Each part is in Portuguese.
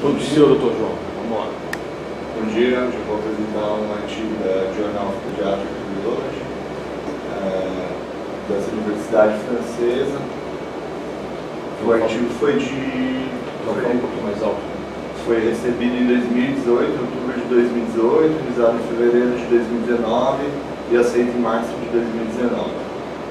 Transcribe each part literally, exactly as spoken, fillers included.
Tudo seu, doutor João. Vamos lá. Bom dia, hoje eu vou apresentar um artigo da Journal of Pediatric Biology, é, dessa universidade francesa. O artigo foi de... Vamos falar um pouquinho mais alto. Foi recebido em dois mil e dezoito, em outubro de dois mil e dezoito, revisado em fevereiro de dois mil e dezenove e aceito em março de dois mil e dezenove.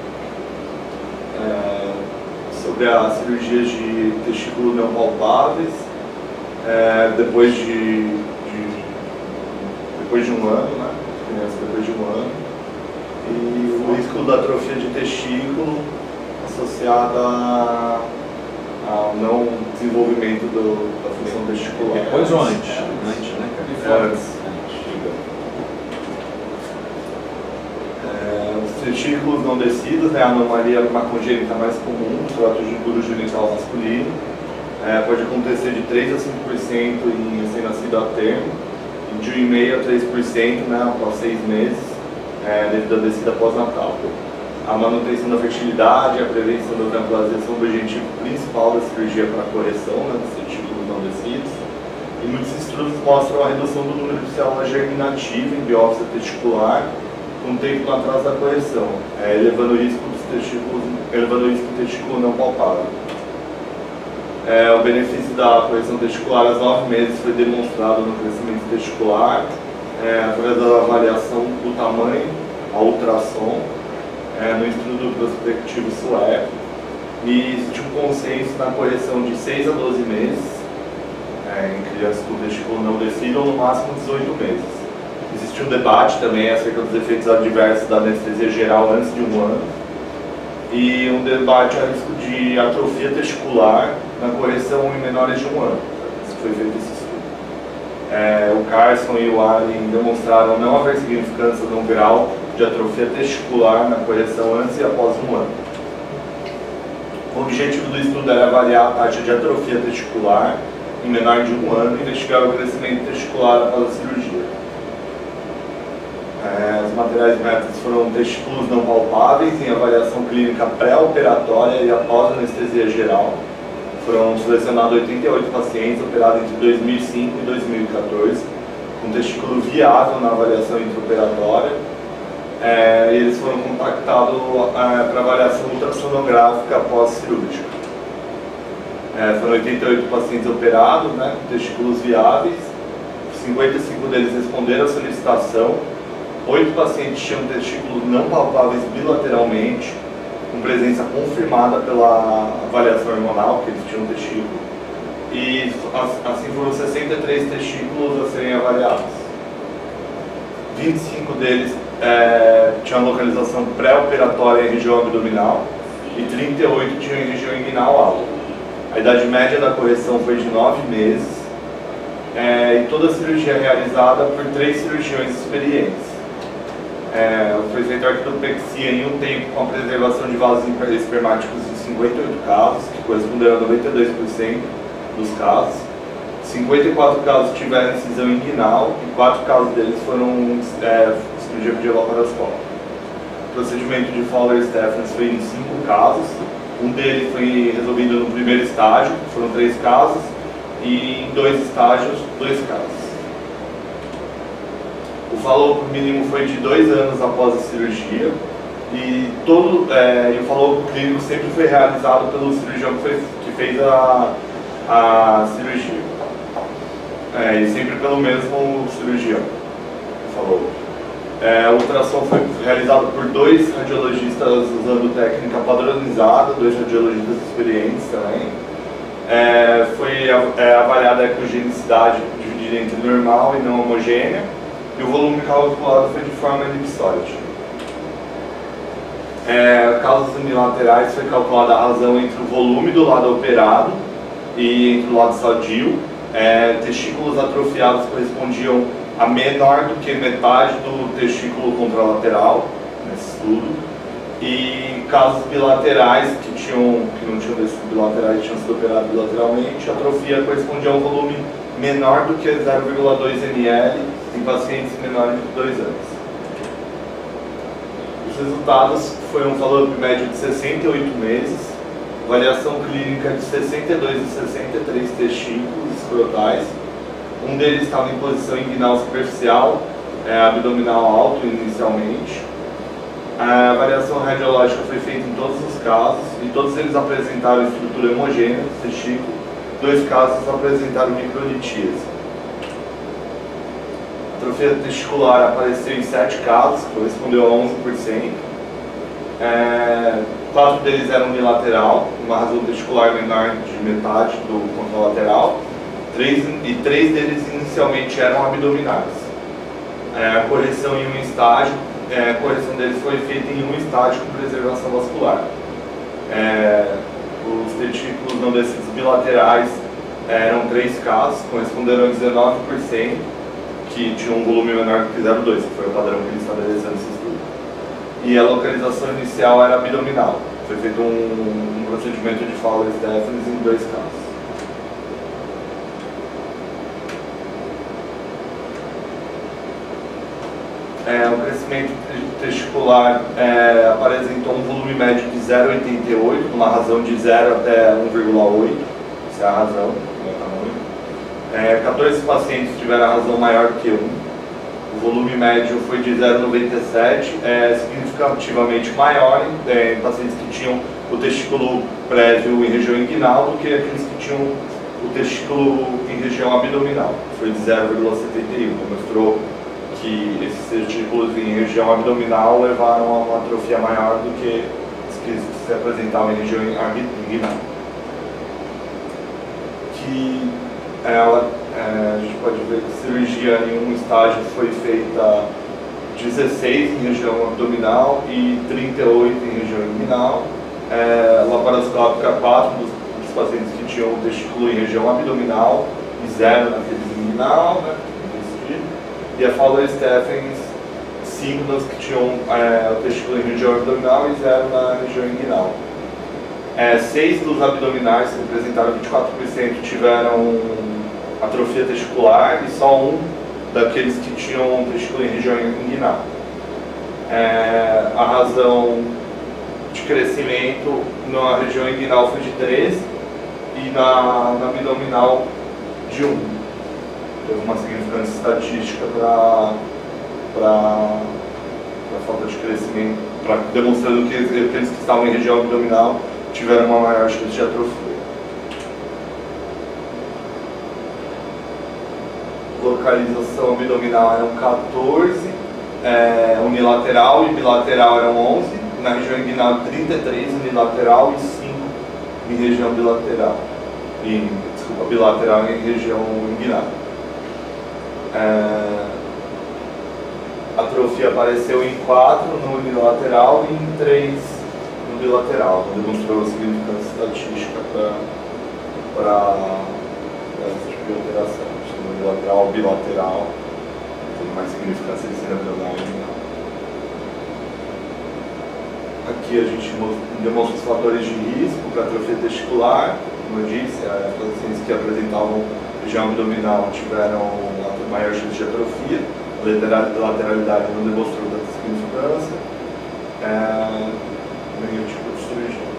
É, sobre as cirurgias de testículo não palpáveis, é, depois de, de depois de um ano, né? Criança depois de um ano, e o risco da atrofia de testículo associada a, ao não desenvolvimento do, da função testicular. Depois ou antes? É, Antes, né? É, antes. É, os testículos não descidos, né, a anomalia uma congênita mais comum, no trato urogenital masculino. É, pode acontecer de três a cinco por cento em recém-nascido a termo, e de um vírgula cinco por cento a três por cento, né, após seis meses, é, devido à descida pós-natal. A manutenção da fertilidade e a prevenção da neoplasia são o objetivo principal da cirurgia para a correção, né, dos testículos não descidos. E muitos estudos mostram a redução do número de células germinativas em biópsia testicular com o tempo atrás da correção, é, elevando o risco dos testículos, elevando o risco do testículo não palpável. É, o benefício da correção testicular aos nove meses foi demonstrado no crescimento testicular, é, através da avaliação do tamanho, a ultrassom, é, no estudo prospectivo sueco, e existe um consenso na correção de seis a doze meses, é, em crianças com testículo não descido, ou no máximo dezoito meses. Existe um debate também acerca dos efeitos adversos da anestesia geral antes de um ano, e um debate a risco de atrofia testicular na correção em menores de um ano. Isso foi feito esse estudo. É, o Carson e o Allen demonstraram não haver significância no grau de atrofia testicular na correção antes e após um ano. O objetivo do estudo era avaliar a taxa de atrofia testicular em menor de um ano e investigar o crescimento testicular após a cirurgia. É, os materiais métodos foram testículos não palpáveis em avaliação clínica pré-operatória e após anestesia geral. Foram selecionados oitenta e oito pacientes operados entre dois mil e cinco e dois mil e quatorze, com testículo viável na avaliação intraoperatória. É, e eles foram contactados é, para avaliação ultrassonográfica pós-cirúrgica. É, foram oitenta e oito pacientes operados, né, com testículos viáveis, cinquenta e cinco deles responderam à solicitação. Oito pacientes tinham testículos não palpáveis bilateralmente, com presença confirmada pela avaliação hormonal, que eles tinham testículo, e assim foram sessenta e três testículos a serem avaliados. vinte e cinco deles é, tinham localização pré-operatória em região abdominal e trinta e oito tinham em região inguinal alta. A idade média da correção foi de nove meses, é, e toda a cirurgia é realizada por três cirurgiões experientes. É, foi feita a arquitopexia em um tempo com a preservação de vasos espermáticos em cinquenta e oito casos, que corresponderam a noventa e dois por cento dos casos. cinquenta e quatro casos tiveram incisão inguinal e quatro casos deles foram é, cirurgia videolaparoscópica. O procedimento de Fowler-Stephens foi em cinco casos. Um deles foi resolvido no primeiro estágio, foram três casos, e em dois estágios, dois casos. O follow-up mínimo foi de dois anos após a cirurgia, e todo é, e o follow-up clínico sempre foi realizado pelo cirurgião que, foi, que fez a, a cirurgia, é, e sempre pelo mesmo cirurgião. Follow-up. É, a ultrassom foi realizado por dois radiologistas usando técnica padronizada, dois radiologistas experientes também. É, foi é, avaliada a ecogenicidade dividida entre normal e não homogênea, e o volume calculado foi de forma elipsoide. É, causas unilaterais foi calculada a razão entre o volume do lado operado e entre o lado sadio. É, testículos atrofiados correspondiam a menor do que metade do testículo contralateral, nesse estudo. E casos bilaterais que, tinham, que não tinham sido bilaterais, tinham sido operados bilateralmente, a atrofia correspondia a um volume menor do que zero vírgula dois mililitros em pacientes menores de dois anos. Os resultados foram um follow-up médio de sessenta e oito meses, avaliação clínica de sessenta e dois e sessenta e três testículos, escrotais. Um deles estava em posição inguinal superficial, é, abdominal alto inicialmente. A avaliação radiológica foi feita em todos os casos e todos eles apresentaram estrutura homogênea do testículo. Dois casos apresentaram microlitíase. A atrofia testicular apareceu em sete casos, correspondeu a onze por cento. É, quatro deles eram unilateral, uma razão testicular menor de metade do contralateral. Três, e três deles inicialmente eram abdominais. É, a correção em um estágio, é, a correção deles foi feita em um estágio com preservação vascular. É, os testículos não descidos bilaterais eram três casos, corresponderam a dezenove por cento, que tinham um volume menor que zero vírgula dois, que foi o padrão que eles estabeleceram nesse estudo. E a localização inicial era abdominal. Foi feito um, um procedimento de Fowler-Stephens em dois casos. É, o crescimento testicular é, apresentou um volume médio de zero vírgula oitenta e oito, uma razão de zero até um vírgula oito, essa é a razão, não é o tamanho. É, quatorze pacientes tiveram a razão maior que um. O volume médio foi de zero vírgula noventa e sete, é, significativamente maior em, é, em pacientes que tinham o testículo prévio em região inguinal do que aqueles que tinham o testículo em região abdominal. Foi de zero vírgula setenta e um, mostrou que esses testículos em região abdominal levaram a uma atrofia maior do que os que se apresentavam em região inguinal. Que ela, é, a gente pode ver que a cirurgia em um estágio foi feita dezesseis em região abdominal e trinta e oito em região inguinal. É, laparoscópica, quatro dos, dos pacientes que tinham o testículo em região abdominal e zero naqueles inguinal, né? E a Fowler-Stephens, cinco das que tinham é, o testículo em região abdominal e zero na região inguinal. É, seis dos abdominais, que representaram vinte e quatro por cento, tiveram atrofia testicular e só um daqueles que tinham o testículo em região inguinal. É, a razão de crescimento na região inguinal foi de treze e na, na abdominal de um. Teve uma significância estatística para a falta de crescimento, pra, demonstrando que aqueles que estavam em região abdominal tiveram uma maior chance de atrofia. Localização abdominal eram quatorze, é, unilateral e bilateral eram onze, na região inguinal trinta e três, unilateral e cinco em região bilateral, em, desculpa, bilateral em região inguinal. É, a atrofia apareceu em quatro no unilateral e em três no bilateral, não demonstrou significância estatística para esse tipo de alteração. No bilateral ou bilateral tem mais significância de ser abdominal e inguinal. Aqui a gente demonstra os fatores de risco para atrofia testicular. Como eu disse, as pacientes que apresentavam região abdominal tiveram maior chance de atrofia, a lateralidade não demonstrou tanta significância, é, nenhum tipo de cirurgia.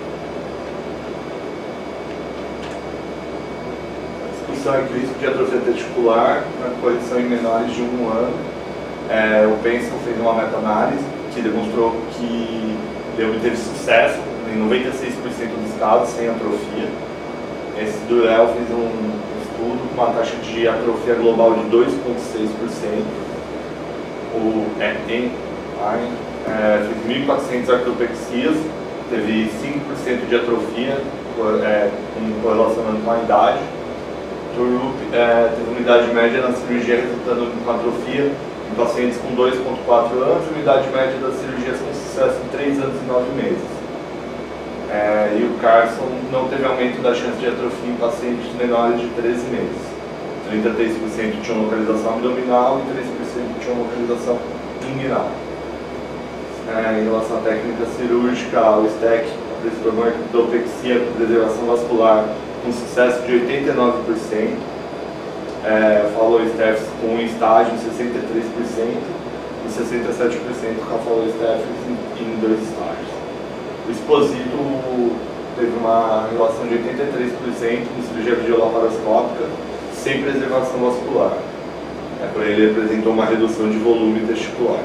A discussão é que o risco de atrofia testicular na correção em menores de um ano, é, o Benson fez uma meta-análise que demonstrou que ele obteve sucesso em noventa e seis por cento dos casos sem atrofia. Esse Durrell fez um estudo com uma taxa de atrofia global de dois vírgula seis por cento. O E N é, fez mil e quatrocentas artropexias, teve cinco por cento de atrofia, é, correlacionando com a idade. Turup é, teve uma idade média na cirurgia resultando com atrofia em pacientes com dois vírgula quatro anos e uma idade média das cirurgias com sucesso em três anos e nove meses. É, e o Carson não teve aumento da chance de atrofia em pacientes menores de treze meses. trinta e três por cento tinham localização abdominal e treze por cento tinham localização inguinal. É, em relação à técnica cirúrgica, o S T E C apresentou uma artropexia com preservação vascular com sucesso de oitenta e nove por cento. É, Fowler-Stephens com um estágio em sessenta e três por cento e sessenta e sete por cento com a Fowler-Stephens em, em dois estágios. O Exposito teve uma relação de oitenta e três por cento em cirurgia videolaparoscópica, sem preservação vascular. É, porém, ele apresentou uma redução de volume testicular.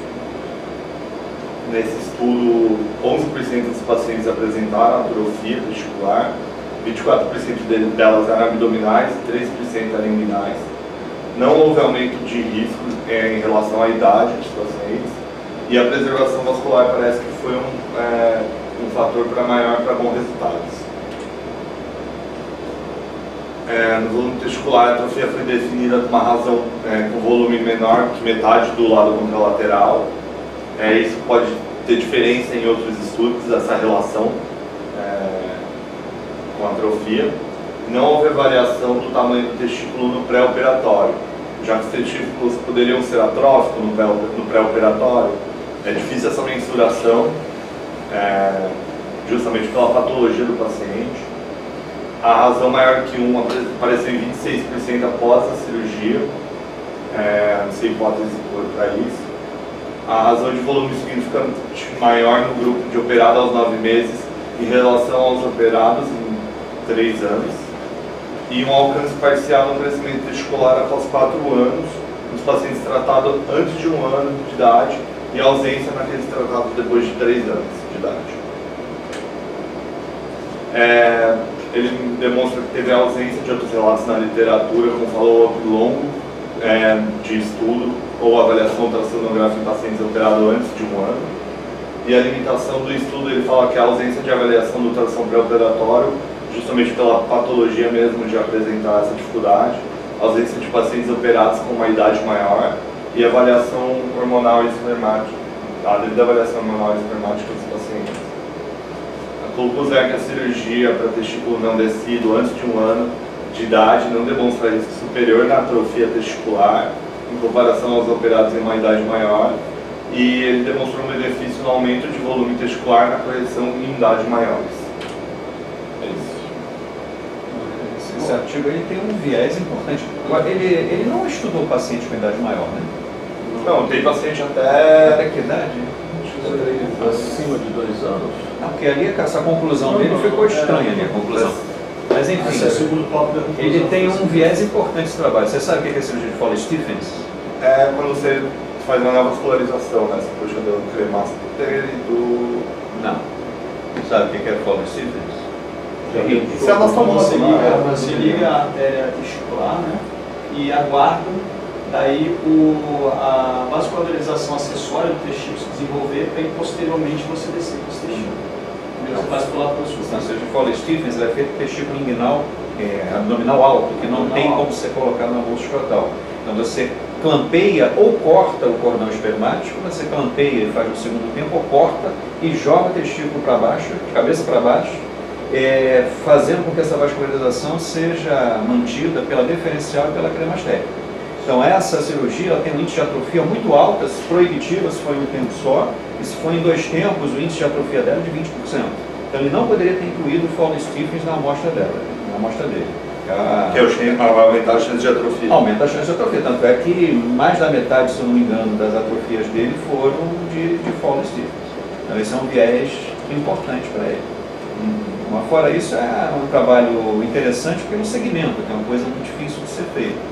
Nesse estudo, onze por cento dos pacientes apresentaram atrofia testicular, vinte e quatro por cento delas eram abdominais e três por cento eram inguinais. Não houve aumento de risco é, em relação à idade dos pacientes, e a preservação vascular parece que foi um, é, um fator para maior para bons resultados. É, no volume testicular, a atrofia foi definida por uma razão é, com volume menor que metade do lado contralateral. É, isso pode ter diferença em outros estudos, essa relação é, com a atrofia. Não houve variação do tamanho do testículo no pré-operatório, já que os testículos poderiam ser atróficos no pré-operatório. É difícil essa mensuração, é, justamente pela patologia do paciente. A razão maior que um apareceu em vinte e seis por cento após a cirurgia, é, não sei hipótese para isso. A razão de volume significante maior no grupo de operado aos nove meses em relação aos operados em três anos. E um alcance parcial no crescimento testicular após quatro anos nos pacientes tratados antes de um ano de idade e ausência naqueles tratados depois de três anos de idade. É, ele demonstra que teve a ausência de outros relatos na literatura com follow-up longo é, de estudo ou avaliação ultrassonográfica em pacientes operados antes de um ano. E a limitação do estudo, ele fala que a ausência de avaliação do ultrassom pré-operatório, justamente pela patologia mesmo de apresentar essa dificuldade, ausência de pacientes operados com uma idade maior e avaliação hormonal e espermática, a devida avaliação hormonal e espermática dos pacientes. A conclusão é que a cirurgia para testículo não descido antes de um ano de idade não demonstra risco superior na atrofia testicular em comparação aos operados em uma idade maior, e ele demonstrou um benefício no aumento de volume testicular na correção em idades maiores. É isso. Esse artigo ele tem um viés importante. Ele, ele não estudou paciente com idade maior, né? Não, tem paciente até... Até que idade? Acima de dois anos. Não, porque ali essa conclusão dele ficou estranha ali, a conclusão. Mas enfim, ele tem um viés importante esse trabalho. Você sabe o que é a cirurgia de Foley-Stephens? É quando você faz uma neovascularização, né? Você puxa do cremaster e do... Não. Sabe o que é Foley-Stephens? Isso é a nossa Você liga, liga, você liga a artéria testicular, né? E aguarda daí o, a vascularização acessória do testículo se desenvolver para posteriormente você descer para esse testículo. Você vascular para o sul. A cirurgia de Foley-Stephens é feito testículo inguinal, é, abdominal alto, que não tem como ser colocado na bolsa escrotal. Então você clampeia ou corta o cordão espermático, você clampeia e faz no segundo tempo, ou corta e joga o testículo para baixo, de cabeça para baixo, é, fazendo com que essa vascularização seja mantida pela deferencial e pela cremastética. Então essa cirurgia ela tem um índice de atrofia muito alto, se proibitiva se for em um tempo só, e se for em dois tempos, o índice de atrofia dela é de vinte por cento. Então ele não poderia ter incluído o Foley-Stephens na amostra dela, na amostra dele. A... Que é o vai aumentar a chance de atrofia. Aumenta a chance de atrofia, tanto é que mais da metade, se eu não me engano, das atrofias dele foram de, de Foley-Stephens. Então esse é um viés importante para ele. Mas fora isso, é um trabalho interessante pelo segmento, que é uma coisa muito difícil de ser feita.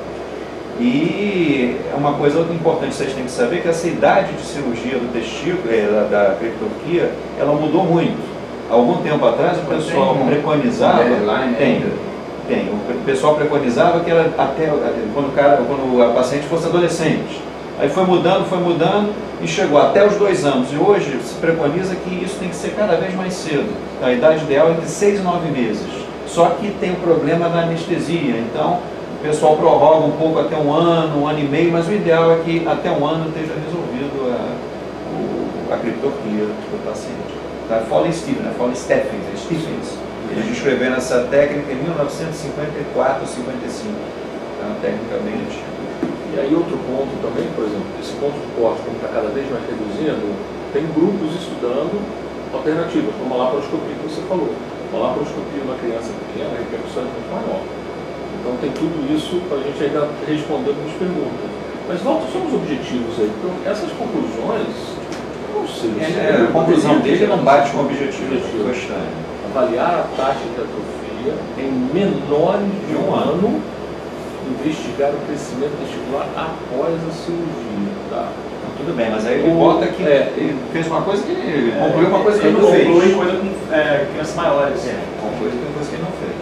E uma coisa importante que vocês têm que saber é que essa idade de cirurgia do testículo, da, da criptorquia, ela mudou muito. Há algum tempo atrás o pessoal tem, preconizava, tem, tem, o pessoal preconizava que era até quando, o cara, quando a paciente fosse adolescente. Aí foi mudando, foi mudando e chegou até os dois anos. E hoje se preconiza que isso tem que ser cada vez mais cedo. A idade ideal é entre seis e nove meses. Só que tem o problema da anestesia, então o pessoal prorroga um pouco até um ano, um ano e meio, mas o ideal é que até um ano esteja resolvido a, o, a criptorquia do paciente. Tá? Foley-Stephens, né? Foley-Stephens, é Stephens. Eles descreveram essa técnica em mil novecentos e cinquenta e quatro, cinquenta e cinco. É uma técnica bem antiga. E aí outro ponto também, por exemplo, esse ponto de corte, como está cada vez mais reduzindo, tem grupos estudando alternativas, como a laparoscopia que você falou. A laparoscopia numa criança pequena, a repercussão é muito maior. Então tem tudo isso para a gente ainda responder algumas perguntas. Mas volta só os objetivos aí. Então essas conclusões, eu não sei. É, a conclusão dele não bate com o objetivo. objetivo. Avaliar a taxa de atrofia em menores de um ano investigar o crescimento testicular após a cirurgia, tá? Tudo bem, mas aí ele O- bota que é, ele fez uma coisa que ele É, concluiu uma coisa que ele não conclui fez. coisa com é, crianças maiores. É, concluiu uma coisa que ele não fez.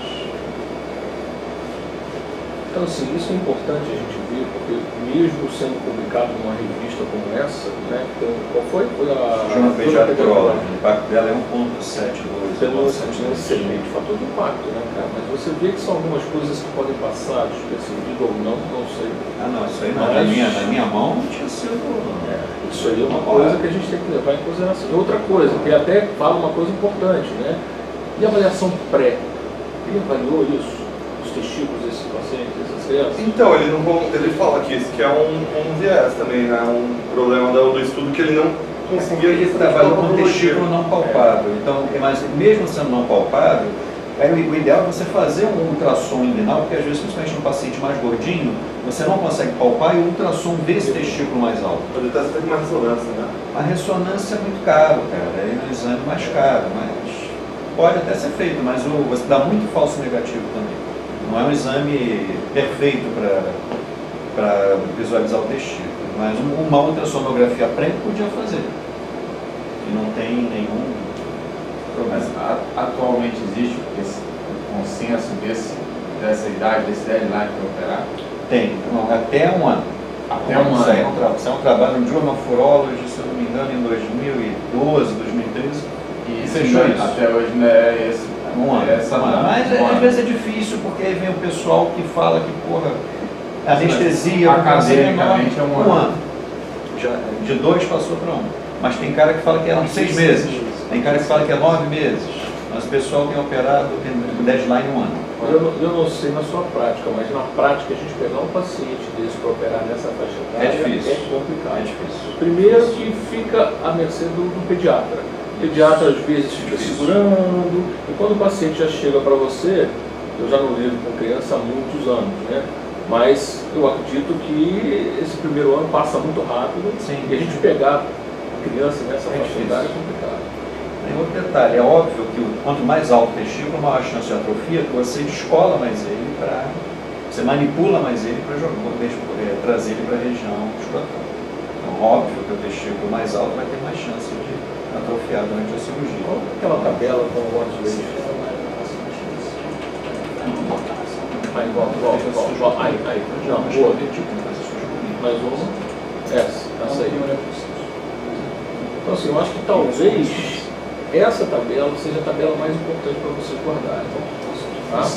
Então, assim, isso é importante a gente ver, porque mesmo sendo publicado numa revista como essa, né, então, qual foi? Foi a... João Pediatra Pediatra- o impacto dela é um ponto setenta e dois. Pelo um excelente fator de impacto, né, cara? Mas você vê que são algumas coisas que podem passar despercebido ou não, não sei. Ah, não, isso aí não. Mas- Na minha, na minha mão não tinha sido. Isso aí é uma coisa que a gente tem que levar em consideração. E outra coisa, que até fala uma coisa importante, né? E a avaliação pré? Ele avaliou isso? Os testículos desses pacientes, dessas crianças? Então, ele, não, ele fala que isso que é um, um viés também, né? Um problema do, do estudo que ele não conseguia... Ele trabalha com testículo não palpável. Então, mas mesmo sendo não palpável, aí o ideal é você fazer um ultrassom inguinal, porque às vezes, principalmente no paciente mais gordinho, você não consegue palpar e o ultrassom vê esse testículo mais alto. Pode até ser uma ressonância, né? A ressonância é muito caro, cara, é um exame mais caro, mas pode até ser feito, mas o, você dá muito falso negativo também. Não é um exame perfeito para visualizar o testículo, mas uma ultrassonografia pré podia fazer. E não tem nenhum Mas problema. a- atualmente existe esse consenso desse, dessa idade, desse deadline para operar? Tem, não, até um ano. Até um Isso aí é um, ano. tra isso é um trabalho no Journal of Urology, se eu não me engano, em dois mil e doze, dois mil e treze. E Fechou não- isso. Até hoje não é esse. Um ano. Essa um ano. não. Mas Um é, às ano. vezes é difícil, porque aí vem o pessoal que fala que, porra, anestesia, Academicamente é um ano. Um ano. Já, de dois passou para um. Mas tem cara que fala que é seis meses. Tem cara que fala que é nove meses. Mas o pessoal tem operado, tem deadline um ano. Eu, não- eu não sei na sua prática, mas na prática a gente pegar um paciente desse para operar nessa faixa etária É difícil. é complicado. É difícil. Primeiro que fica à mercê do, do pediatra. O pediatra às vezes fica segurando, e quando o paciente já chega para você, eu já não lido com criança há muitos anos, né? Mas eu acredito que esse primeiro ano passa muito rápido, Sim. e a gente pegar a criança nessa É faixa difícil. etária é complicado. Tem outro detalhe, é óbvio que o- quanto mais alto o testículo, maior a chance de atrofia, que você descola mais ele para. Você manipula mais ele para é, trazer ele para a região escrotal. Então, óbvio que o testículo mais alto vai ter mais chance de atrofiar durante a cirurgia. Olha aquela tabela com o óculos dele. Aí, volta, volta, volta, volta. Aí, aí. Não, boa. Mais uma. Essa, essa aí. Então, assim, eu acho que talvez essa tabela seja a tabela mais importante para você guardar. Tá?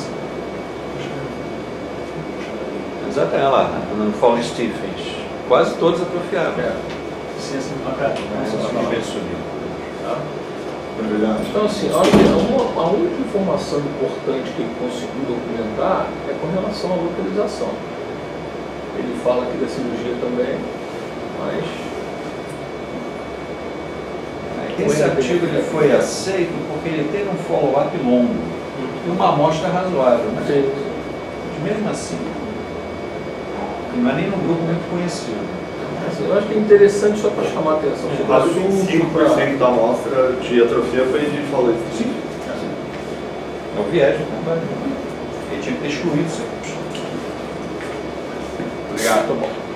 Exatamente, olha lá, no Fallen Stephens. Quase todos atrofiaram. É, Ciência muito bacana. tá? Brilhante. Então, assim, eu acho que a uma- a única informação importante que ele conseguiu documentar é com relação à localização. Ele fala aqui da cirurgia também, mas Esse artigo ele foi aceito porque ele teve um follow-up longo e uma amostra razoável, né? Sim. Mas mesmo assim, não é nem num grupo muito conhecido. Assim, eu acho que é interessante só para chamar a atenção sobre o Quase assunto. vinte e cinco por cento da amostra de atrofia foi de follow Sim. É o viés do trabalho. Ele tinha que ter excluído isso. Obrigado, tá bom.